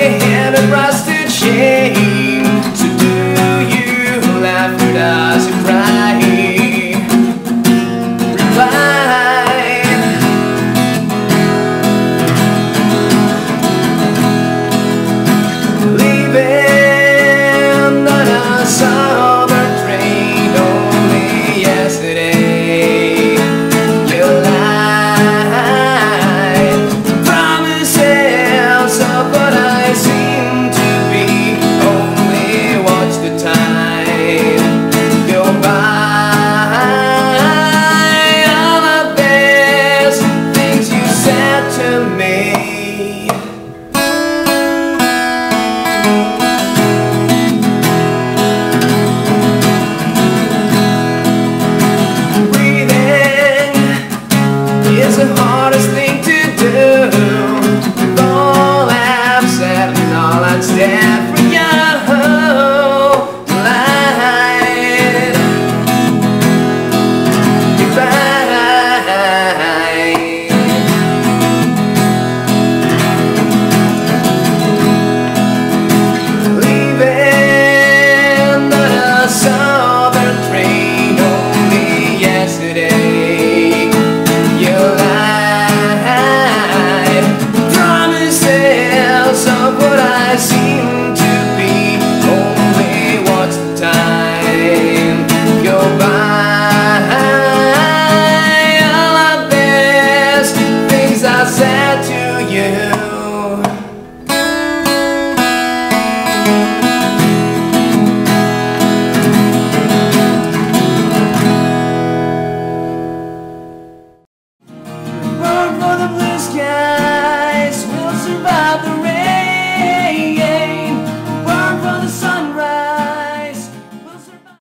your head and rusted shame. So do you laugh or does it cry? Reply. Leaving on a summer train only yesterday. You lied, promises of what I seem to be. Only watch the time go by. All the best things you said to me. It's the hardest thing to do. With all I've said and all I'd stand for you. Lied. You're right. Leaving on a southern train only yesterday. You lied, promises of what I seem to be. Only watch the time go by. All the best things I said to you.